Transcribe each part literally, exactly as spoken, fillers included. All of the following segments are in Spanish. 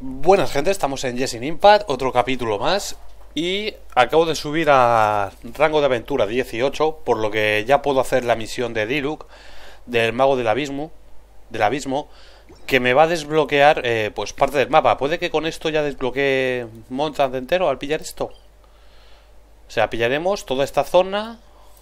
Buenas gente, estamos en Genshin Impact, otro capítulo más. Y acabo de subir a rango de aventura dieciocho, por lo que ya puedo hacer la misión de Diluc, del mago del abismo, del abismo, que me va a desbloquear eh, pues parte del mapa. Puede que con esto ya desbloquee Montrand entero al pillar esto. O sea, pillaremos toda esta zona.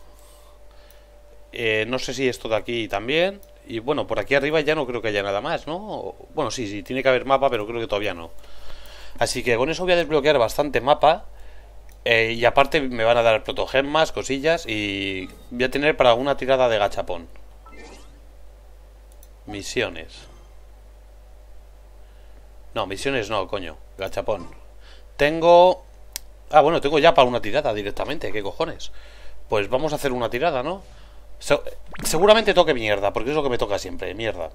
eh, No sé si esto de aquí también. Y bueno, por aquí arriba ya no creo que haya nada más, ¿no? Bueno, sí, sí, tiene que haber mapa, pero creo que todavía no. Así que con eso voy a desbloquear bastante mapa. eh, Y aparte me van a dar protogemas, cosillas. Y voy a tener para una tirada de gachapón. Misiones. No, misiones no, coño. Gachapón. Tengo... Ah, bueno, tengo ya para una tirada directamente. ¿Qué cojones? Pues vamos a hacer una tirada, ¿no? Se seguramente toque mierda, porque es lo que me toca siempre, mierda.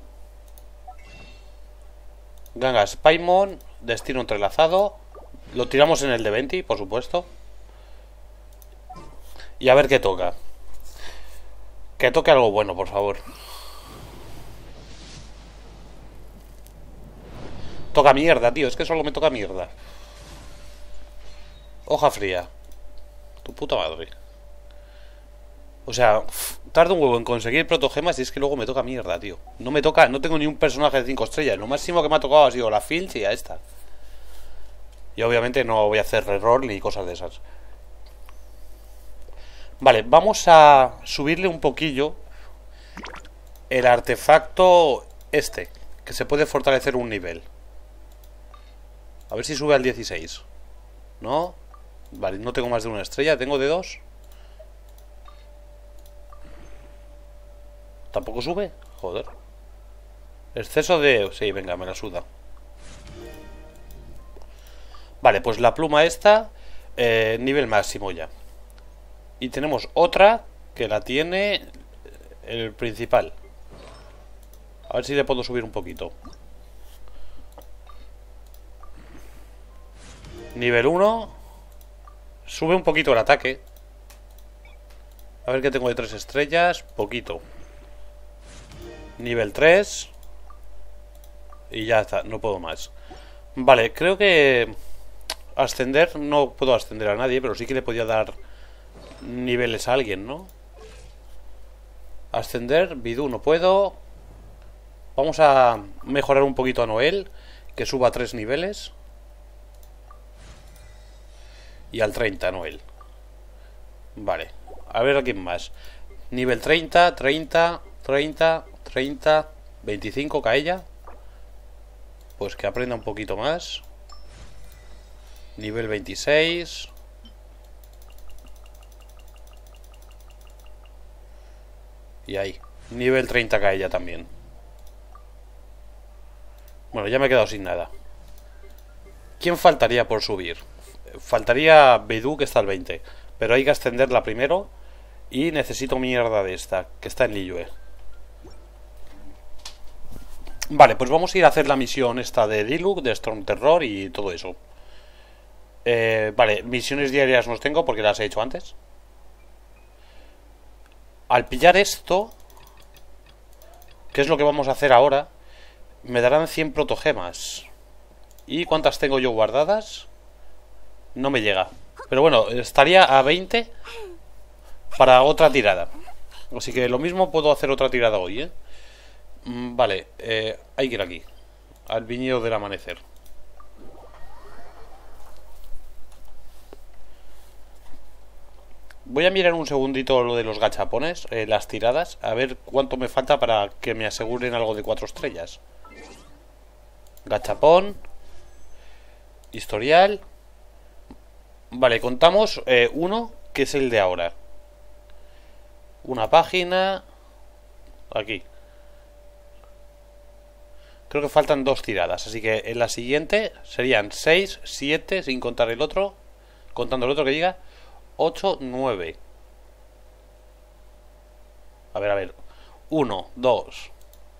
Gangas, Paimon, destino entrelazado. Lo tiramos en el de veinte, por supuesto. Y a ver qué toca. Que toque algo bueno, por favor. Toca mierda, tío, es que solo me toca mierda. Hoja fría. Tu puta madre. O sea, tarda un huevo en conseguir protogemas y es que luego me toca mierda, tío. No me toca, no tengo ni un personaje de cinco estrellas. Lo máximo que me ha tocado ha sido la Filch y a esta. Y obviamente no voy a hacer reroll ni cosas de esas. Vale, vamos a subirle un poquillo el artefacto este, que se puede fortalecer un nivel. A ver si sube al dieciséis. ¿No? Vale, no tengo más de una estrella, tengo de dos. ¿Tampoco sube? Joder. Exceso de... Sí, venga, me la suda. Vale, pues la pluma esta eh, nivel máximo ya. Y tenemos otra que la tiene el principal. A ver si le puedo subir un poquito. Nivel uno. Sube un poquito el ataque. A ver qué tengo de tres estrellas. Poquito. Nivel tres. Y ya está, no puedo más. Vale, creo que ascender, no puedo ascender a nadie, pero sí que le podía dar niveles a alguien, ¿no? Ascender, Bidú no puedo. Vamos a mejorar un poquito a Noel, que suba tres niveles. Y al treinta Noel. Vale, a ver a quién más. Nivel treinta, treinta, treinta, treinta, veinticinco Kaella. Pues que aprenda un poquito más. Nivel veintiséis. Y ahí. Nivel treinta Kaella también. Bueno, ya me he quedado sin nada. ¿Quién faltaría por subir? Faltaría Bidú, que está al veinte. Pero hay que ascenderla primero. Y necesito mierda de esta, que está en Liyue. Vale, pues vamos a ir a hacer la misión esta de Diluc, de Storm Terror y todo eso. eh, Vale, misiones diarias no tengo porque las he hecho antes. Al pillar esto, que es lo que vamos a hacer ahora, me darán cien protogemas. ¿Y cuántas tengo yo guardadas? No me llega. Pero bueno, estaría a veinte para otra tirada. Así que lo mismo puedo hacer otra tirada hoy, ¿eh? Vale, eh, hay que ir aquí, al viñedo del amanecer. Voy a mirar un segundito lo de los gachapones, eh, las tiradas, a ver cuánto me falta para que me aseguren algo de cuatro estrellas. Gachapón. Historial. Vale, contamos eh, uno, que es el de ahora. Una página. Aquí. Creo que faltan dos tiradas, así que en la siguiente serían seis, siete, sin contar el otro. Contando el otro que diga ocho, nueve. A ver, a ver. uno, dos,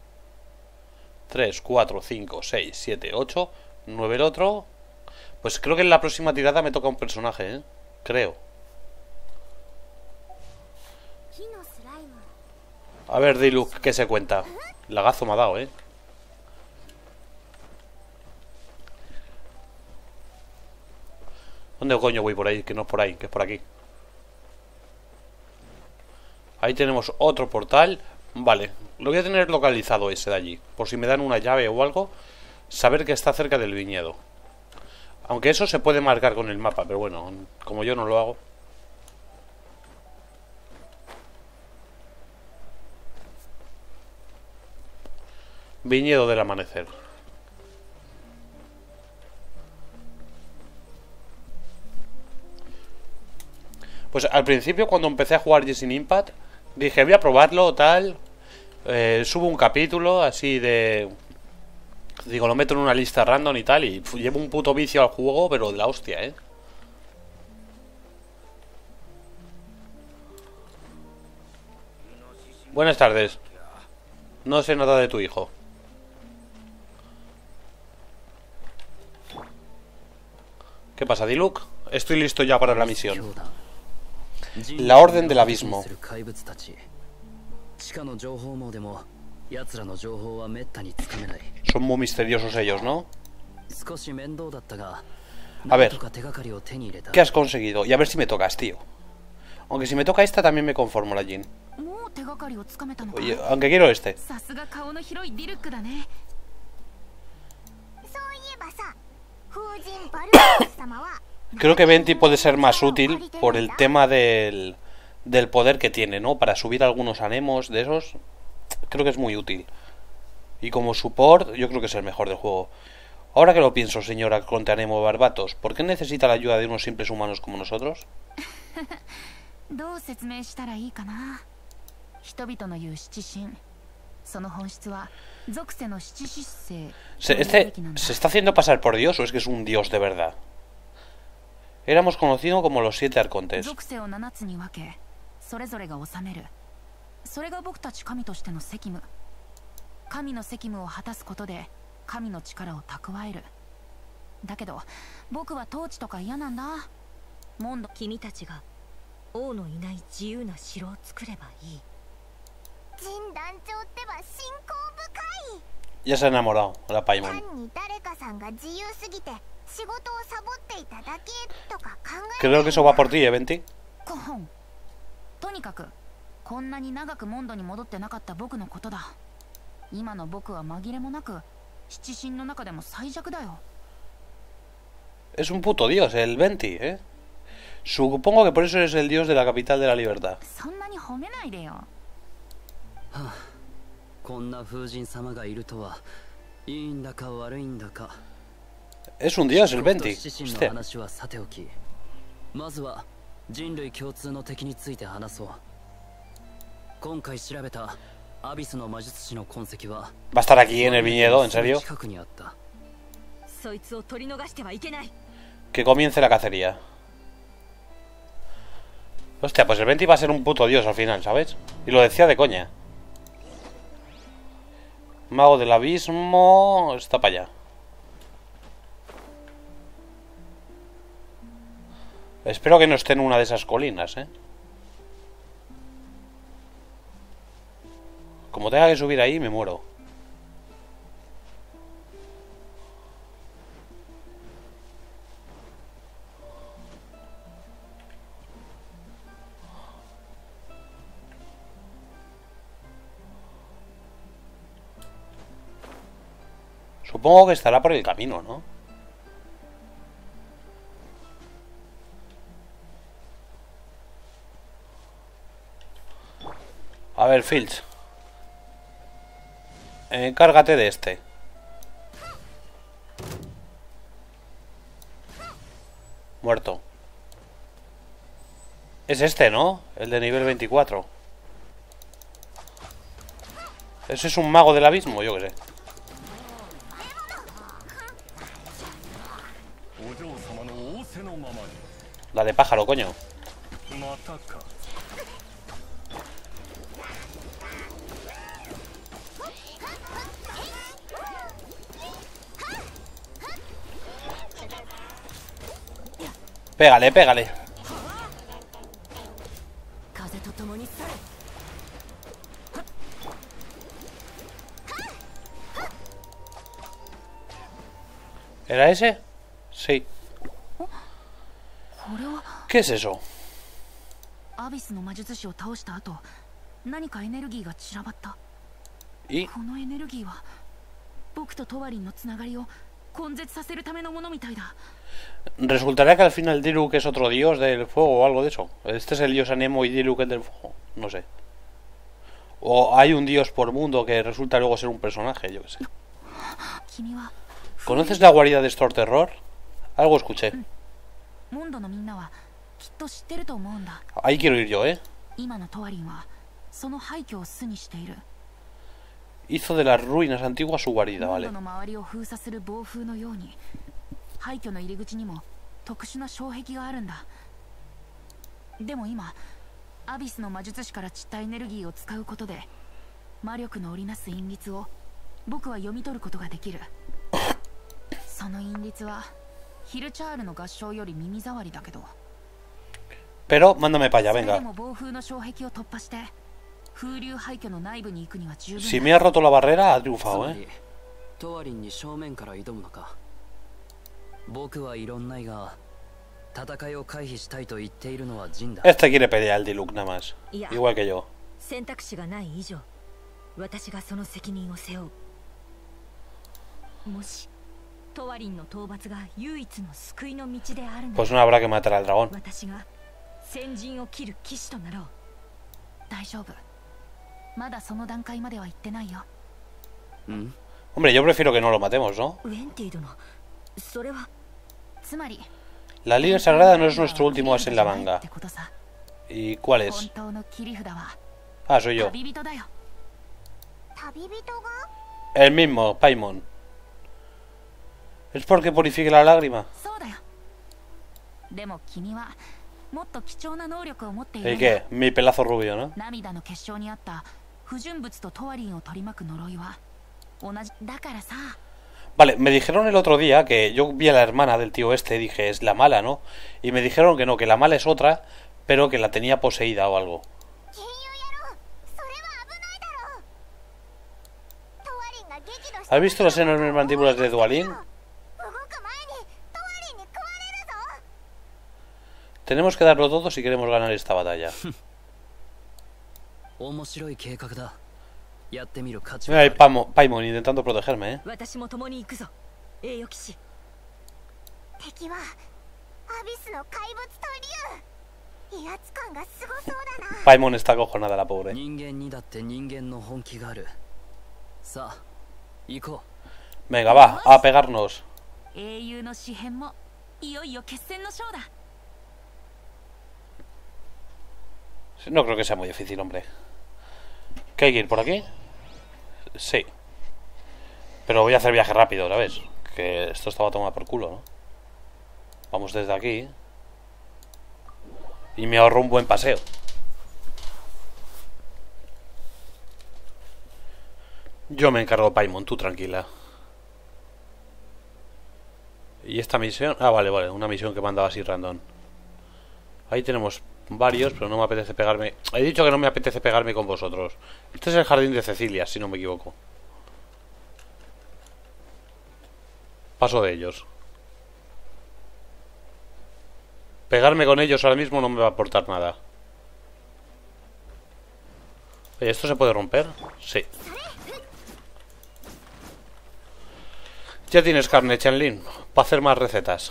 tres, cuatro, cinco, seis, siete, ocho, nueve el otro. Pues creo que en la próxima tirada me toca un personaje, ¿eh? Creo. A ver, Diluc, ¿qué se cuenta? Lagazo me ha dado, ¿eh? ¿Dónde coño voy por ahí? Que no es por ahí, que es por aquí. Ahí tenemos otro portal. Vale, lo voy a tener localizado ese de allí. Por si me dan una llave o algo, saber que está cerca del viñedo. Aunque eso se puede marcar con el mapa, pero bueno, como yo no lo hago. Viñedo del amanecer. Pues al principio, cuando empecé a jugar Genshin Impact, dije, voy a probarlo, tal. Eh, subo un capítulo así de... Digo, lo meto en una lista random y tal. Y pf, llevo un puto vicio al juego, pero de la hostia, ¿eh? Buenas tardes. No sé nada de tu hijo. ¿Qué pasa, Diluc? Estoy listo ya para la misión. La Orden del Abismo. Son muy misteriosos ellos, ¿no? A ver, ¿qué has conseguido? Y a ver si me tocas, tío. Aunque si me toca esta también me conformo, la Jin. Oye, aunque quiero este. Creo que Venti puede ser más útil por el tema del, del poder que tiene, ¿no? Para subir algunos anemos de esos. Creo que es muy útil. Y como support, yo creo que es el mejor del juego. Ahora que lo pienso, señora Conte Anemo Barbatos, ¿por qué necesita la ayuda de unos simples humanos como nosotros? Se, este se está haciendo pasar por Dios o es que es un dios de verdad. Éramos conocidos como los siete arcontes. Ya se ha enamorado la Paimon. Creo que eso va por ti, ¿eh, Venti? Es un puto dios, el Venti, ¿eh? Supongo que por eso eres el dios de la capital de la libertad. Es un dios el Venti. Hostia. ¿Va a estar aquí en el viñedo? ¿En serio? Que comience la cacería. Hostia, pues el Venti va a ser un puto dios al final, ¿sabes? Y lo decía de coña. Mago del abismo... Está para allá. Espero que no esté en una de esas colinas, ¿eh? Como tenga que subir ahí, me muero. Supongo que estará por el camino, ¿no? A ver, Fields. Encárgate de este. Muerto. Es este, ¿no? El de nivel veinticuatro. Ese es un mago del abismo, yo qué sé. La de pájaro, coño. Pégale, pégale. ¿Era ese? Sí. ¿Qué es eso? ¿Y? Resultará que al final Diluc es otro dios del fuego o algo de eso. Este es el dios Anemo y Diluc el del fuego. No sé. O hay un dios por mundo que resulta luego ser un personaje, yo qué sé. ¿Conoces la guarida de Storm Terror? Algo escuché. Ahí quiero ir yo, ¿eh? Hizo de las ruinas antiguas su guarida, vale. Pero mándame para allá, venga. Si me ha roto la barrera, ha triunfado, ¿eh? Este quiere pelear al Diluc nada más. Igual que yo. Pues no habrá que matar al dragón. Hombre, yo prefiero que no lo matemos, ¿no? La líder sagrada no es nuestro último as en la manga. ¿Y cuál es? Ah, soy yo. El mismo, Paimon. ¿Es porque purifique la lágrima? ¿Y qué? Mi pelazo rubio, ¿no? Vale, me dijeron el otro día que yo vi a la hermana del tío este y dije, es la mala, ¿no? Y me dijeron que no, que la mala es otra, pero que la tenía poseída o algo. ¿Has visto las enormes mandíbulas de Dualin? Tenemos que darlo todo si queremos ganar esta batalla. Mira ahí Paimon intentando protegerme, ¿eh? Paimon está acojonada, la pobre. Venga, va, a pegarnos. No creo que sea muy difícil, hombre. ¿Qué hay que ir por aquí? Sí. Pero voy a hacer viaje rápido, ¿sabes? Que esto estaba tomado por culo, ¿no? Vamos desde aquí. Y me ahorro un buen paseo. Yo me encargo, Paimon, tú tranquila. ¿Y esta misión? Ah, vale, vale, una misión que mandaba así random. Ahí tenemos varios, pero no me apetece pegarme. He dicho que no me apetece pegarme con vosotros. Este es el jardín de Cecilia, si no me equivoco. Paso de ellos. Pegarme con ellos ahora mismo no me va a aportar nada. Oye, ¿esto se puede romper? Sí. Ya tienes carne, Chen-Lin, para hacer más recetas.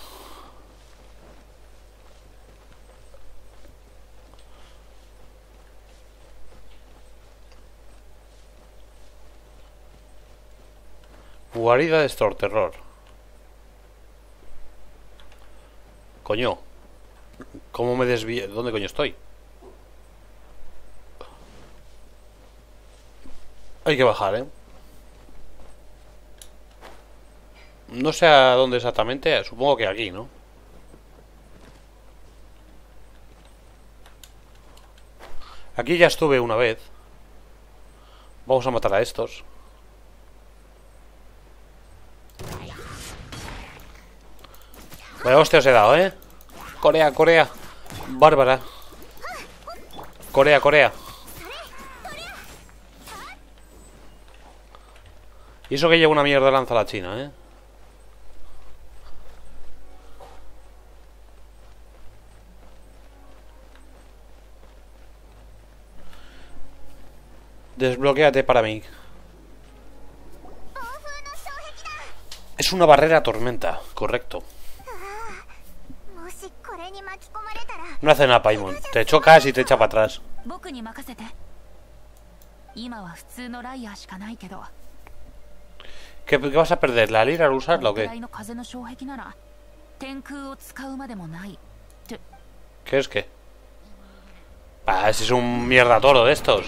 Guarida de Storm Terror. Coño. ¿Cómo me desvío? ¿Dónde coño estoy? Hay que bajar, ¿eh? No sé a dónde exactamente. Supongo que aquí, ¿no? Aquí ya estuve una vez. Vamos a matar a estos. Vaya hostia os he dado, ¿eh? Corea, Corea. Bárbara. Corea, Corea. Y eso que lleva una mierda lanza la China, ¿eh? Desbloquéate para mí. Es una barrera tormenta, correcto. No hace nada, Paimon. Te chocas y te echa para atrás. ¿Qué, ¿Qué vas a perder? ¿La lira al usarla o qué? ¿Qué es qué? Ah, si es un mierda toro de estos.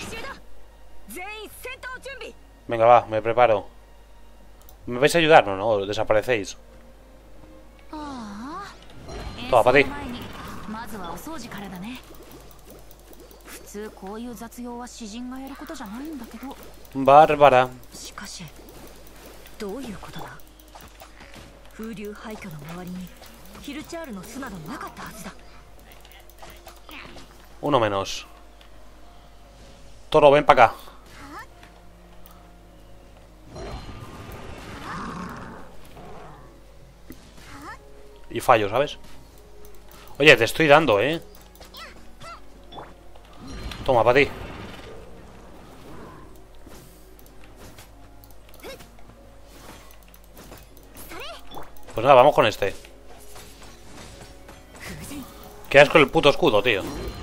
Venga, va, me preparo. ¿Me vais a ayudar? No, no, desaparecéis. Toma, para ti. Bárbara. Uno menos. Toro, ven para acá. Y fallo, ¿sabes? Oye, te estoy dando, ¿eh? Toma, para ti. Pues nada, vamos con este. Qué asco el puto escudo, tío.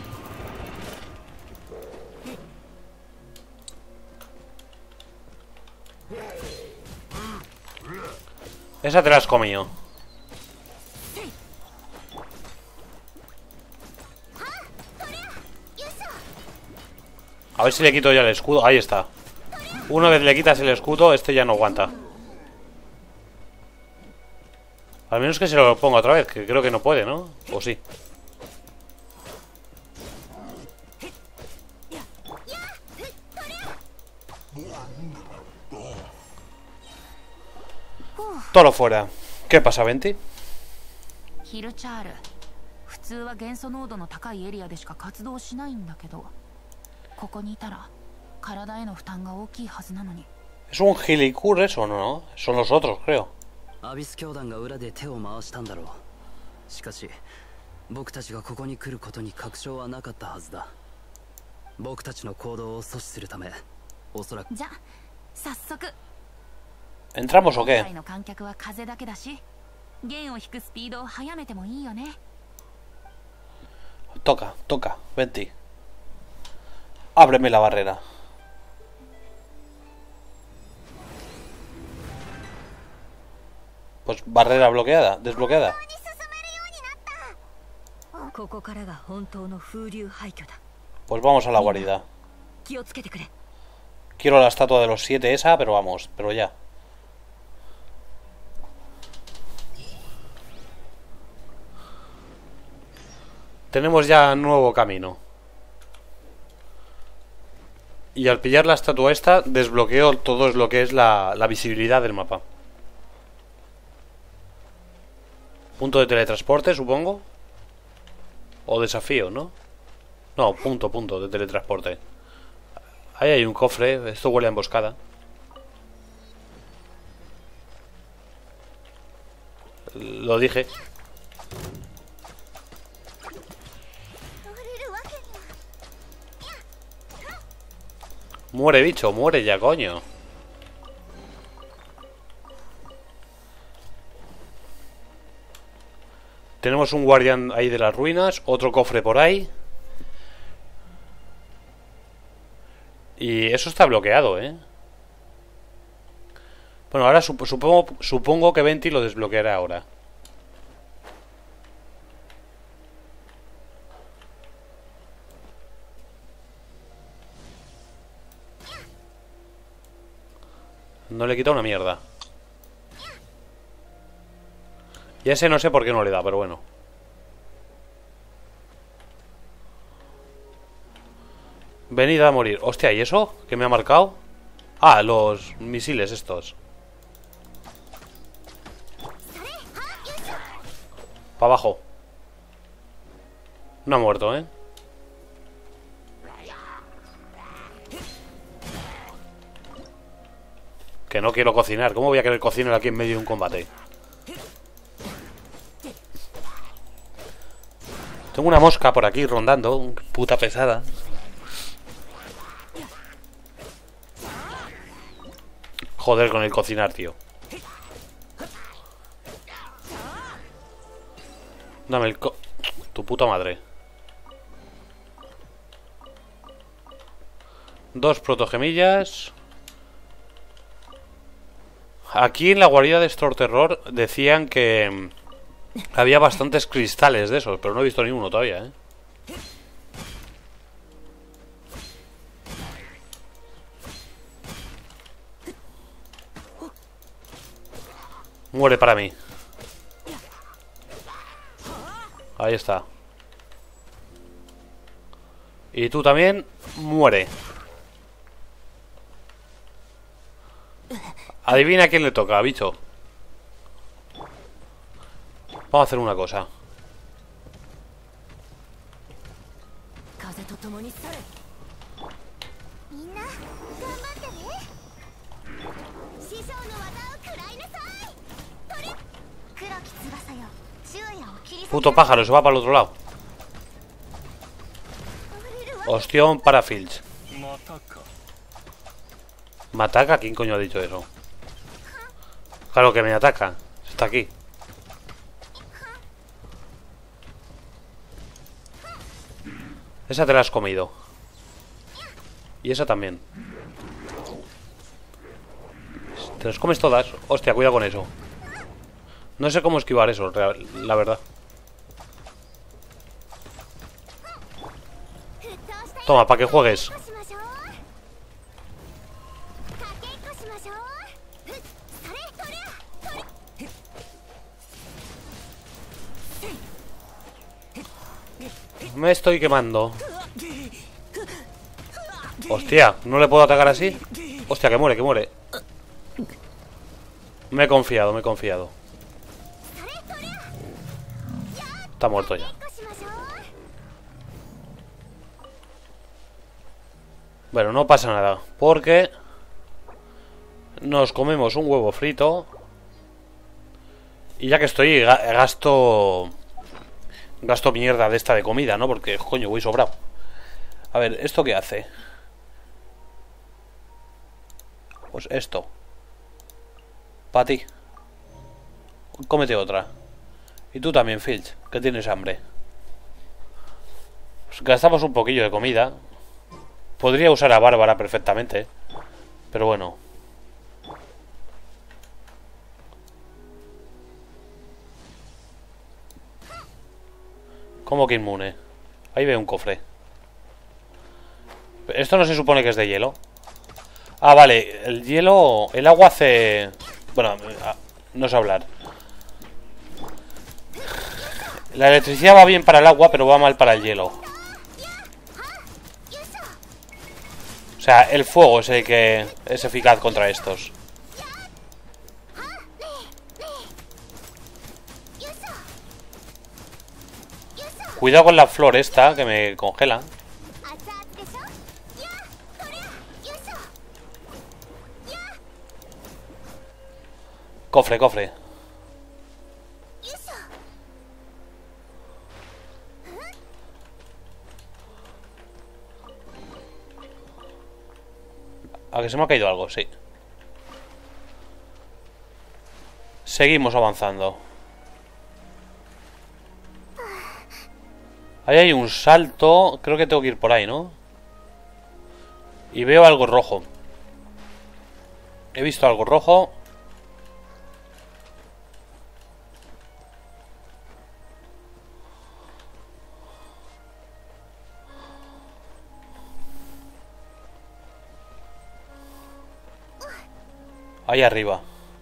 Esa te la has comido. A ver si le quito ya el escudo. Ahí está. Una vez le quitas el escudo, este ya no aguanta. Al menos que se lo ponga otra vez, que creo que no puede, ¿no? O sí. Todo fuera. ¿Qué pasa, Venti? Es un Gilicur eso, ¿no? Son los otros, creo. ¿Entramos o qué? Toca, toca, Venti. Ábreme la barrera. Pues barrera bloqueada, desbloqueada. Pues vamos a la guarida. Quiero la estatua de los siete esa, pero vamos, pero ya. Tenemos ya nuevo camino. Y al pillar la estatua esta, desbloqueo todo lo que es la, la visibilidad del mapa. Punto de teletransporte, supongo. O desafío, ¿no? No, punto, punto de teletransporte. Ahí hay un cofre, esto huele a emboscada. Lo dije. Muere, bicho, muere ya, coño. Tenemos un guardián ahí de las ruinas. Otro cofre por ahí. Y eso está bloqueado, ¿eh? Bueno, ahora sup supongo, supongo que Venti lo desbloqueará ahora. No le quita una mierda. Y ese no sé por qué no le da, pero bueno. Venid a morir. Hostia, ¿y eso? ¿Qué me ha marcado? Ah, los misiles estos. Para abajo. No ha muerto, ¿eh? Que no quiero cocinar. ¿Cómo voy a querer cocinar aquí en medio de un combate? Tengo una mosca por aquí rondando. Puta pesada. Joder con el cocinar, tío. Dame el co... Tu puta madre. Dos protogemillas. Aquí en la guarida de Store Terror decían que había bastantes cristales de esos, pero no he visto ninguno todavía, ¿eh? Muere para mí. Ahí está. Y tú también, muere. Adivina a quién le toca, bicho. Vamos a hacer una cosa. Puto pájaro, se va para el otro lado. Ostión para Filch. ¿Me ataca? ¿Quién coño ha dicho eso? Claro que me ataca. Está aquí. Esa te la has comido. Y esa también. Te las comes todas. Hostia, cuidado con eso. No sé cómo esquivar eso, la verdad. Toma, para que juegues. Me estoy quemando. Hostia, ¿no le puedo atacar así? Hostia, que muere, que muere. Me he confiado, me he confiado. Está muerto ya. Bueno, no pasa nada, porque nos comemos un huevo frito. Y ya que estoy, gasto Gasto mierda de esta de comida, ¿no? Porque, coño, voy sobrado. A ver, ¿esto qué hace? Pues esto. Para ti. Cómete otra. Y tú también, Filch, que tienes hambre. Pues gastamos un poquillo de comida. Podría usar a Bárbara perfectamente, pero bueno. ¿Cómo que inmune? Ahí veo un cofre. Esto no se supone que es de hielo. Ah, vale, el hielo... El agua hace... Bueno, no sé hablar. La electricidad va bien para el agua, pero va mal para el hielo. O sea, el fuego es el que es eficaz contra estos. Cuidado con la flor esta, que me congela. Cofre, cofre. ¿A que se me ha caído algo? Sí. Seguimos avanzando. Ahí hay un salto. Creo que tengo que ir por ahí, ¿no? Y veo algo rojo. He visto algo rojo. Ahí arriba.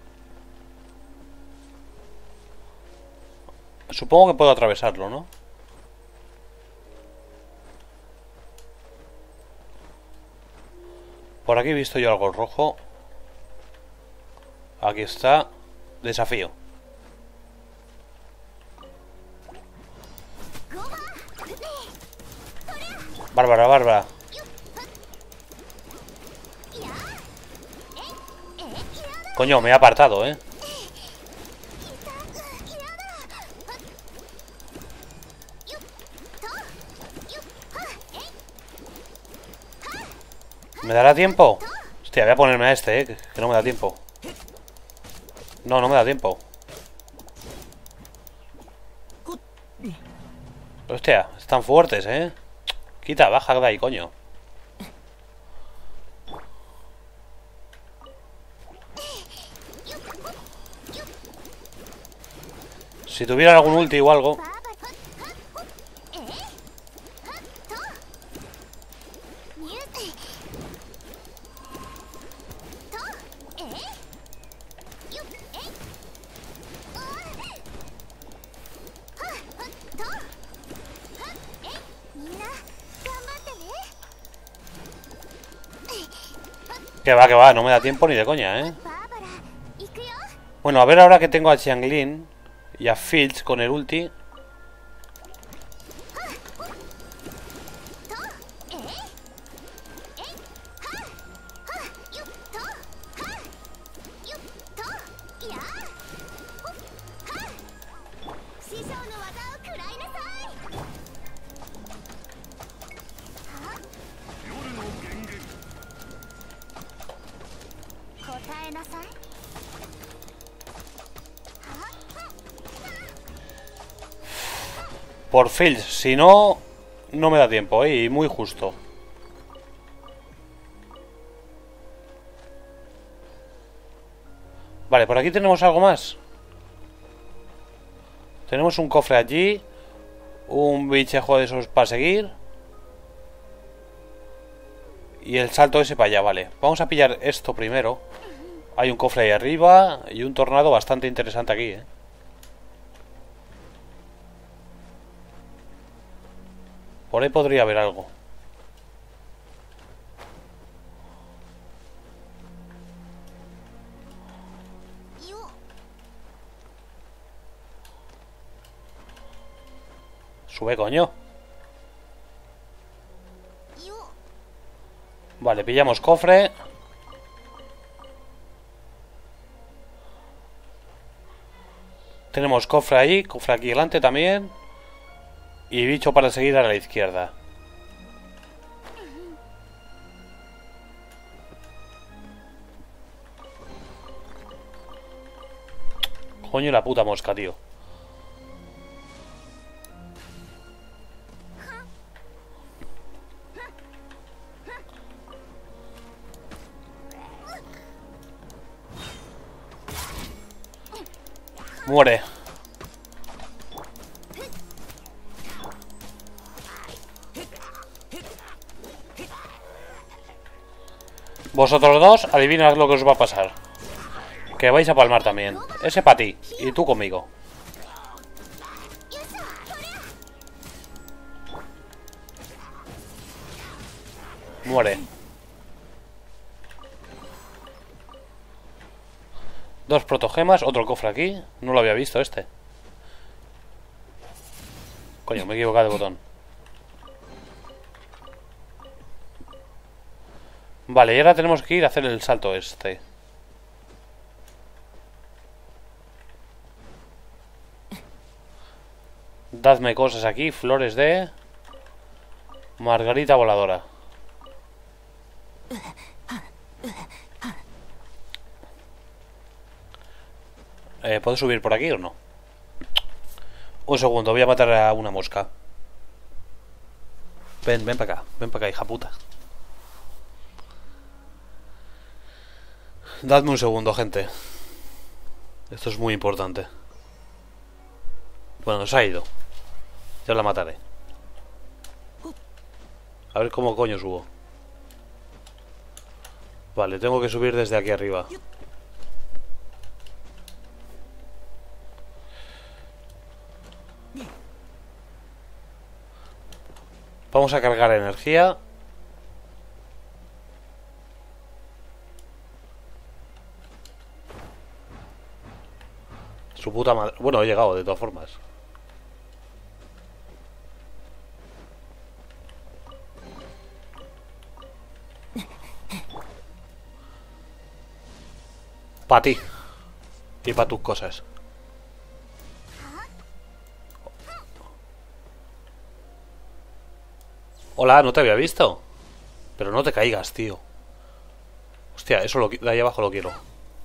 Supongo que puedo atravesarlo, ¿no? Por aquí he visto yo algo rojo. Aquí está. Desafío. Bárbara, Bárbara. Coño, me he apartado, ¿eh? ¿Me dará tiempo? Hostia, voy a ponerme a este, eh, que no me da tiempo. No, no me da tiempo. Hostia, están fuertes, eh. Quita, baja de ahí, coño. Si tuvieran algún ulti o algo. Que va, que va, no me da tiempo ni de coña, eh. Bueno, a ver ahora que tengo a Xianglin y a Fields con el ulti. Por Fields, si no, no me da tiempo, ¿eh? Y muy justo. Vale, por aquí tenemos algo más. Tenemos un cofre allí. Un bichejo de esos para seguir. Y el salto ese para allá, vale. Vamos a pillar esto primero. Hay un cofre ahí arriba. Y un tornado bastante interesante aquí, ¿eh? Por ahí podría haber algo. Sube, coño. Vale, pillamos cofre. Tenemos cofre ahí, cofre aquí delante también. Y bicho para seguir a la izquierda. Coño la puta mosca, tío. Muere. Vosotros dos, adivinad lo que os va a pasar. Que vais a palmar también. Ese para ti. Y tú conmigo. Muere. Dos protogemas, otro cofre aquí. No lo había visto este. Coño, me he equivocado de botón. Vale, y ahora tenemos que ir a hacer el salto este. Dadme cosas aquí, flores de margarita voladora. Eh, ¿Puedo subir por aquí o no? Un segundo, voy a matar a una mosca. Ven, ven para acá, ven para acá, hija puta. Dadme un segundo, gente. Esto es muy importante. Bueno, se ha ido. Ya la mataré. A ver cómo coño subo. Vale, tengo que subir desde aquí arriba. Vamos a cargar energía. Su puta madre. Bueno, he llegado de todas formas. Para ti. Y para tus cosas. Hola, no te había visto. Pero no te caigas, tío. Hostia, eso lo, de ahí abajo lo quiero.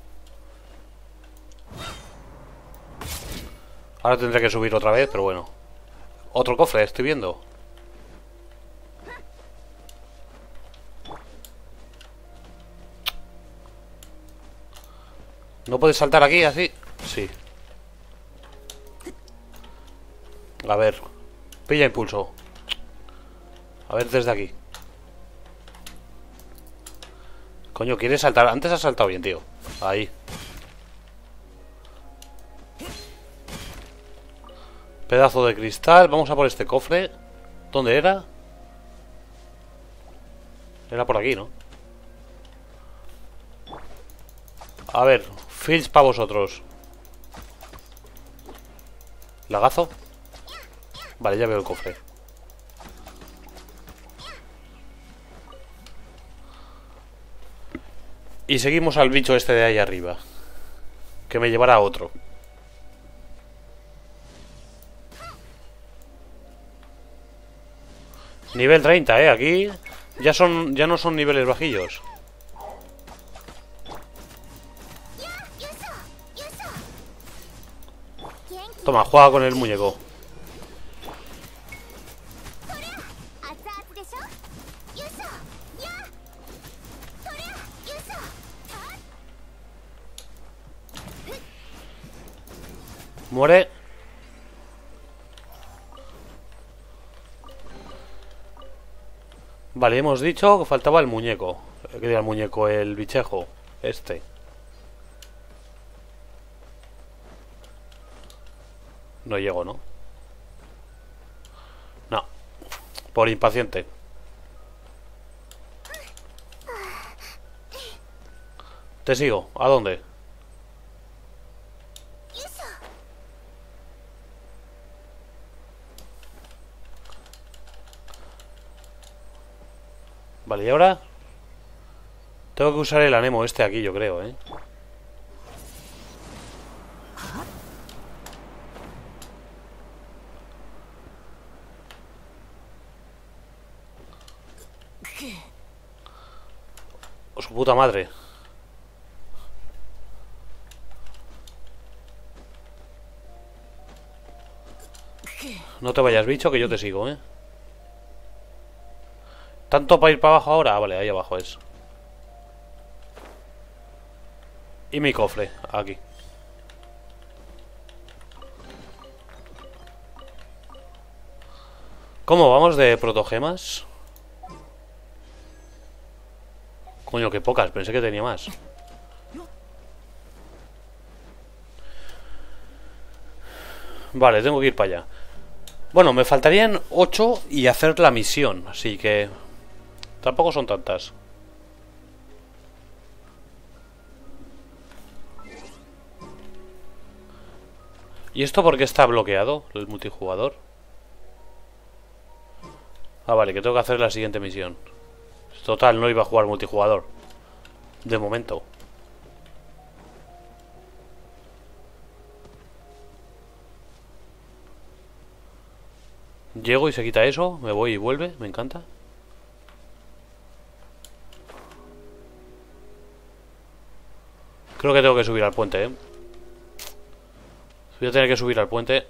Ahora tendré que subir otra vez, pero bueno. Otro cofre, estoy viendo. ¿No puedes saltar aquí así? Sí. A ver. Pilla impulso. A ver desde aquí. Coño, ¿quieres saltar? Antes has saltado bien, tío. Ahí. Pedazo de cristal. Vamos a por este cofre. ¿Dónde era? Era por aquí, ¿no? A ver, fields para vosotros. ¿Lagazo? Vale, ya veo el cofre. Y seguimos al bicho este de ahí arriba. Que me llevará a otro. Nivel treinta, eh, aquí ya son, ya no son niveles bajillos. Toma, juega con el muñeco. Muere. Vale, hemos dicho que faltaba el muñeco. ¿Qué diga el muñeco? El bichejo. Este. No llego, ¿no? No. Por impaciente. Te sigo. ¿A dónde? Vale, y ahora tengo que usar el anemo este aquí, yo creo, ¿eh? ¡Oh, su puta madre! No te vayas, bicho, que yo te sigo, ¿eh? ¿Tanto para ir para abajo ahora? Ah, vale, ahí abajo es. Y mi cofre, aquí. ¿Cómo vamos de protogemas? Coño, qué pocas, pensé que tenía más. Vale, tengo que ir para allá. Bueno, me faltarían ocho y hacer la misión, así que tampoco son tantas. ¿Y esto por qué está bloqueado, el multijugador? Ah, vale, que tengo que hacer la siguiente misión. Total, no iba a jugar multijugador. De momento. Llego y se quita eso, me voy y vuelve, me encanta. Creo que tengo que subir al puente, eh. Voy a tener que subir al puente.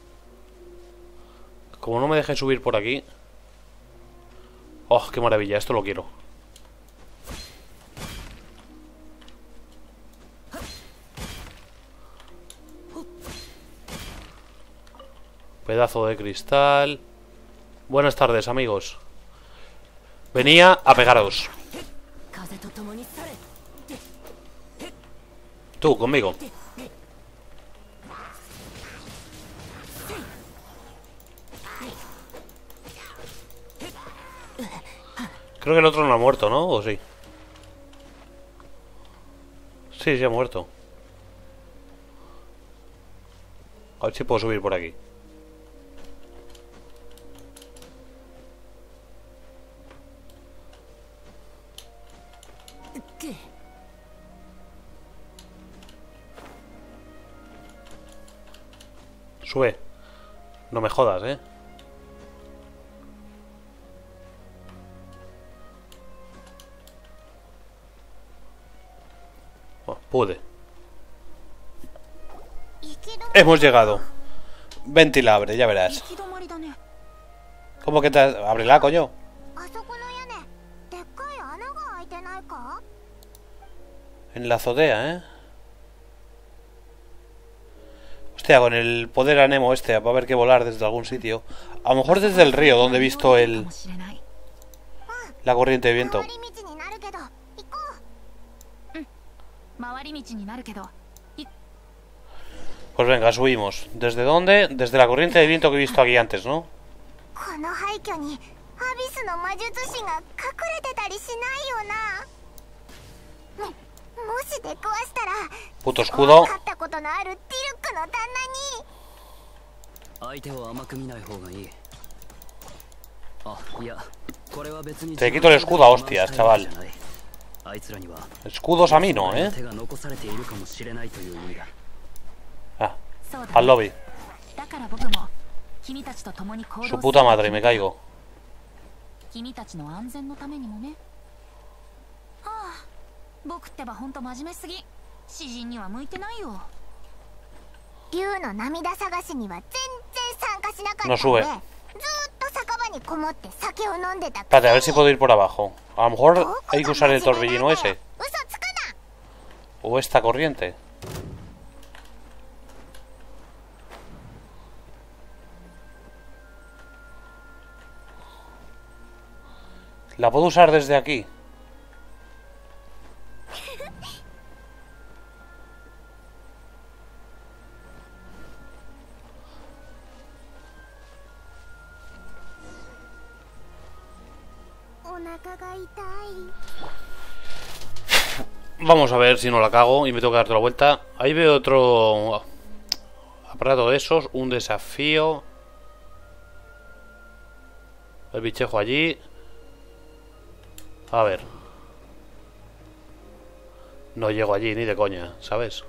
Como no me deje subir por aquí. Oh, qué maravilla, esto lo quiero. Pedazo de cristal. Buenas tardes, amigos. Venía a pegaros. Tú, conmigo. Creo que el otro no ha muerto, ¿no? ¿O sí? Sí, sí ha muerto. A ver si puedo subir por aquí. Sube. No me jodas, ¿eh? Pude. Hemos llegado. Ventilable, ya verás. ¿Cómo que te... ábrela, coño? En la azotea, ¿eh? Hostia, con el poder anemo este va a haber que volar desde algún sitio. A lo mejor desde el río, donde he visto el... la corriente de viento. Pues venga, subimos. ¿Desde dónde? Desde la corriente de viento que he visto aquí antes, ¿no? Puto escudo. Te quito el escudo a hostias, chaval. Escudos a mí no, ¿eh? Ah, al lobby. Su puta madre, me caigo. No sube. Espérate, a ver si puedo ir por abajo. A lo mejor hay que usar el torbellino ese. O esta corriente. ¿La puedo usar desde aquí? Vamos a ver si no la cago y me tengo que dar toda la vuelta. Ahí veo otro aparato de esos. Un desafío. El bichejo allí. A ver. No llego allí ni de coña, ¿sabes?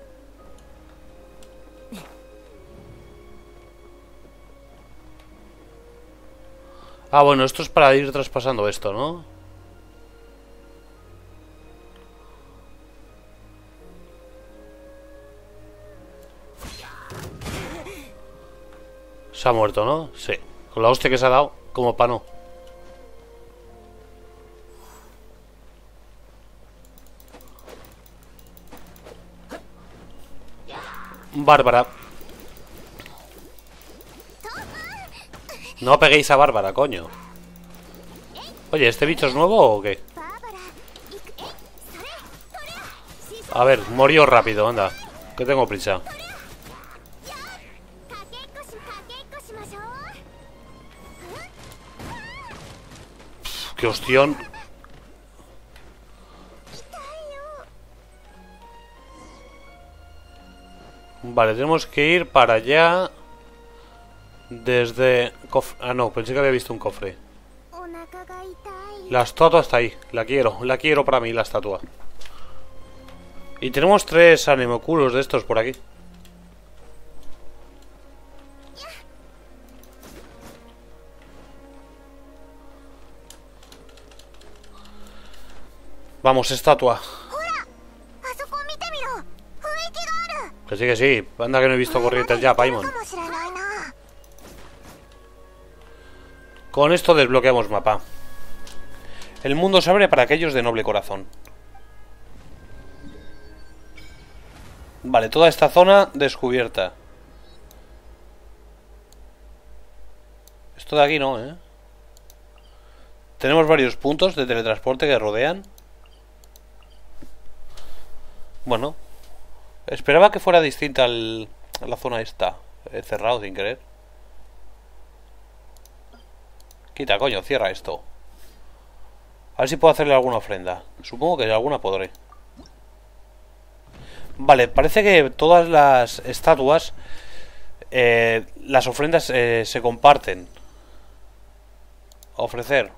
Ah, bueno, esto es para ir traspasando esto, ¿no? Se ha muerto, ¿no? Sí. Con la hostia que se ha dado, como pa' no. Bárbara. No peguéis a Bárbara, coño. Oye, ¿este bicho es nuevo o qué? A ver, murió rápido, anda. Que tengo prisa. Pff, qué hostión. Vale, tenemos que ir para allá. Desde... Cofre. Ah, no, pensé que había visto un cofre. La estatua está ahí. La quiero, la quiero para mí, la estatua. Y tenemos tres anemoculos de estos por aquí. Vamos, estatua. Que sí, que sí. Anda que no he visto corrientes ya, Paimon. Con esto desbloqueamos mapa. El mundo se abre para aquellos de noble corazón. Vale, toda esta zona descubierta. Esto de aquí no, ¿eh? Tenemos varios puntos de teletransporte que rodean. Bueno. Esperaba que fuera distinta al, a la zona esta. He cerrado sin querer. Quita, coño, cierra esto. A ver si puedo hacerle alguna ofrenda. Supongo que alguna podré. Vale, parece que todas las estatuas, eh, las ofrendas eh, se comparten. Ofrecer.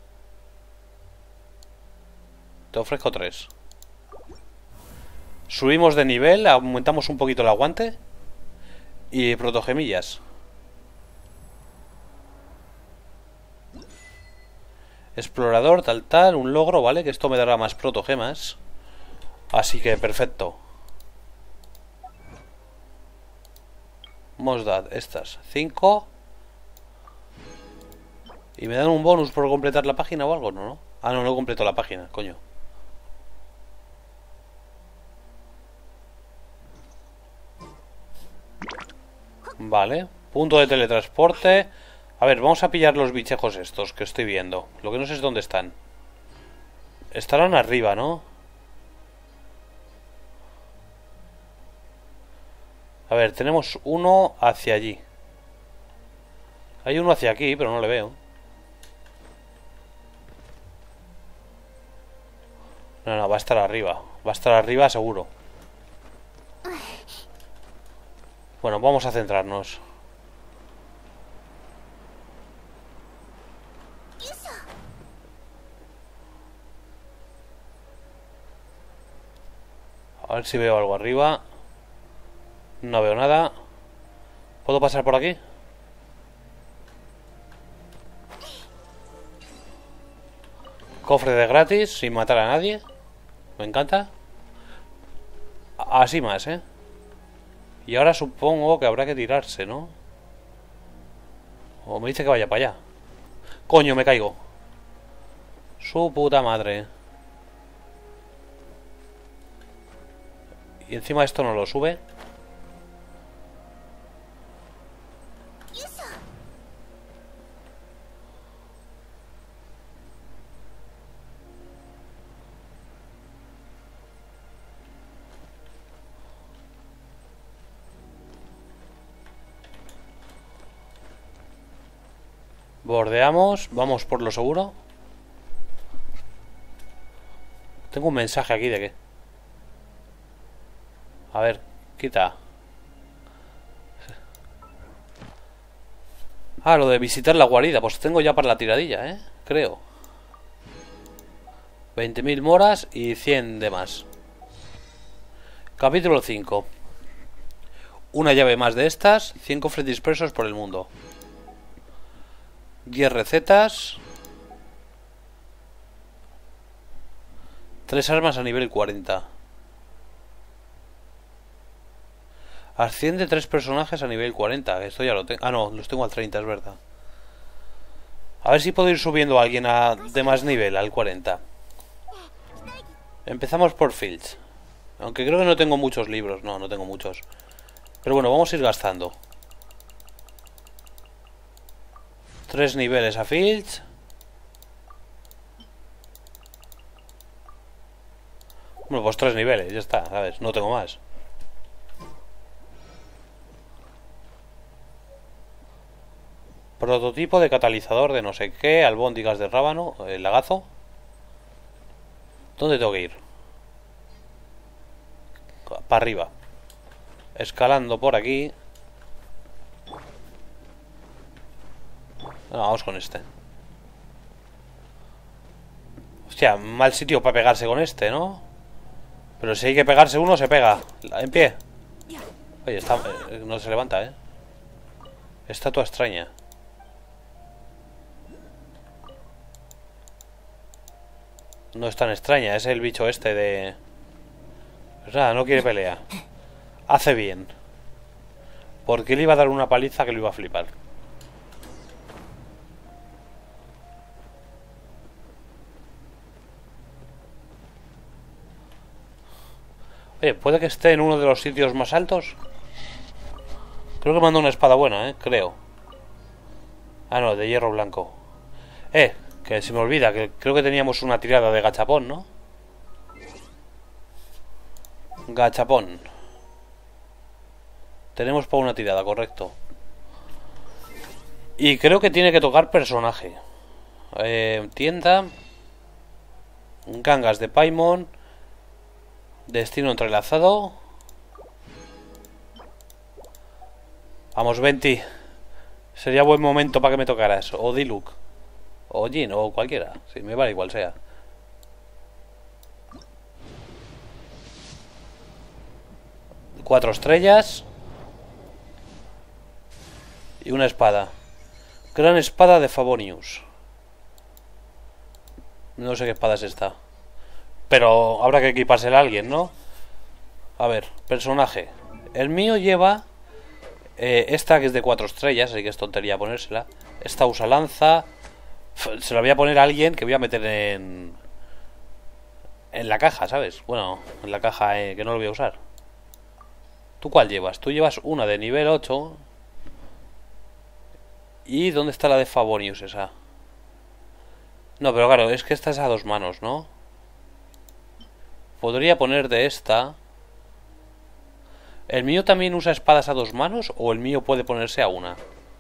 Te ofrezco tres. Subimos de nivel, aumentamos un poquito el aguante. Y protogemillas. Explorador, tal tal, un logro, ¿vale? Que esto me dará más protogemas. Así que perfecto. Hemos dado estas cinco. ¿Y me dan un bonus por completar la página o algo? No, ¿no? Ah, no, no completo la página, coño. Vale, punto de teletransporte. A ver, vamos a pillar los bichejos estos que estoy viendo. Lo que no sé es dónde están. Estarán arriba, ¿no? A ver, tenemos uno hacia allí. Hay uno hacia aquí, pero no le veo. No, no, va a estar arriba. Va a estar arriba seguro. Bueno, vamos a centrarnos. A ver si veo algo arriba. No veo nada. ¿Puedo pasar por aquí? Cofre de gratis, sin matar a nadie. Me encanta. Así más, ¿eh? Y ahora supongo que habrá que tirarse, ¿no? O me dice que vaya para allá. Coño, me caigo. Su puta madre. Y encima esto no lo sube. Bordeamos, vamos por lo seguro. Tengo un mensaje aquí de qué. A ver, quita. Ah, lo de visitar la guarida. Pues tengo ya para la tiradilla, ¿eh? Creo. veinte mil moras y cien de más. Capítulo cinco. Una llave más de estas. cien cofres dispersos por el mundo. diez recetas. tres armas a nivel cuarenta. Asciende tres personajes a nivel cuarenta. Esto ya lo tengo. Ah, no, los tengo al treinta, es verdad. A ver si puedo ir subiendo a alguien a, de más nivel, al cuarenta. Empezamos por Fields. Aunque creo que no tengo muchos libros. No, no tengo muchos. Pero bueno, vamos a ir gastando. Tres niveles a Fields. Bueno, pues tres niveles, ya está, ¿sabes? No tengo más. Prototipo de catalizador de no sé qué. Albóndigas de rábano. El lagazo. ¿Dónde tengo que ir? Para arriba. Escalando por aquí. No, vamos con este. Hostia, mal sitio para pegarse con este, ¿no? Pero si hay que pegarse uno, se pega. En pie. Oye, está, eh, no se levanta, ¿eh? Estatua extraña. No es tan extraña, es el bicho este de... Pues nada, no quiere pelea. Hace bien. Porque le iba a dar una paliza que lo iba a flipar. Oye, ¿puede que esté en uno de los sitios más altos? Creo que manda una espada buena, ¿eh? Creo. Ah, no, de hierro blanco. Eh, que se me olvida, que creo que teníamos una tirada de gachapón, ¿no? Gachapón. Tenemos para una tirada, correcto. Y creo que tiene que tocar personaje. Eh, tienda. Gangas de Paimon. Destino entrelazado. Vamos, Venti. Sería buen momento para que me tocaras. O Diluc. O Jin, o cualquiera. Sí, me vale igual sea. Cuatro estrellas. Y una espada. Gran espada de Favonius. No sé qué espada es esta. Pero habrá que equipársela a alguien, ¿no? A ver, personaje. El mío lleva eh, esta que es de cuatro estrellas, así que es tontería ponérsela. Esta usa lanza. Se la voy a poner a alguien que voy a meter en... En la caja, ¿sabes? Bueno, en la caja eh, que no lo voy a usar. ¿Tú cuál llevas? Tú llevas una de nivel ocho. ¿Y dónde está la de Favonius esa? No, pero claro, es que esta es a dos manos, ¿no? Podría poner de esta. ¿El mío también usa espadas a dos manos o el mío puede ponerse a una?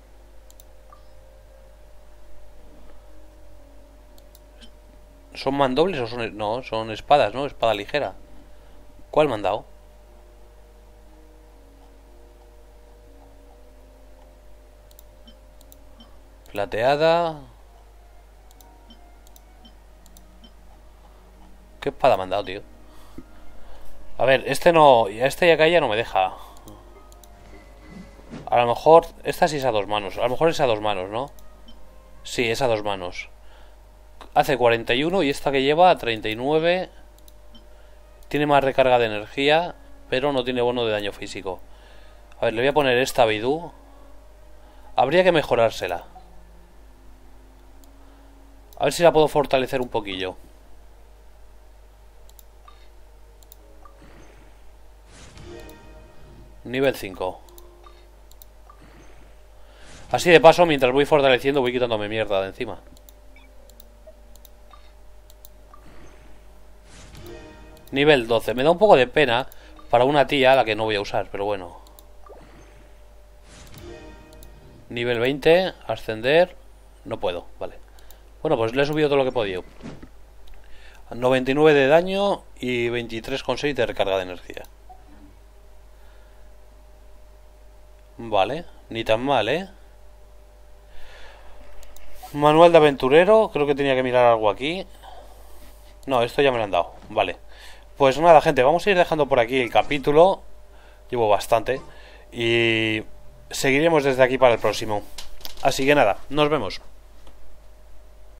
¿Son mandobles o son...? No, son espadas, ¿no? Espada ligera. ¿Cuál me han dado? Plateada. ¿Qué espada me han dado, tío? A ver, este no... Este y acá ya no me deja. A lo mejor... Esta sí es a dos manos. A lo mejor es a dos manos, ¿no? Sí, es a dos manos. Hace cuarenta y uno y esta que lleva treinta y nueve. Tiene más recarga de energía, pero no tiene bono de daño físico. A ver, le voy a poner esta a Bidú. Habría que mejorársela. A ver si la puedo fortalecer un poquillo. Nivel cinco. Así de paso, mientras voy fortaleciendo, voy quitándome mierda de encima. Nivel doce. Me da un poco de pena para una tía a la que no voy a usar, pero bueno. Nivel veinte. Ascender. No puedo, vale. Bueno, pues le he subido todo lo que he podido. noventa y nueve de daño y veintitrés coma seis de recarga de energía. Vale, ni tan mal, ¿eh? Manual de aventurero. Creo que tenía que mirar algo aquí. No, esto ya me lo han dado. Vale. Pues nada, gente, vamos a ir dejando por aquí el capítulo. Llevo bastante. Y seguiremos desde aquí para el próximo. Así que nada, nos vemos.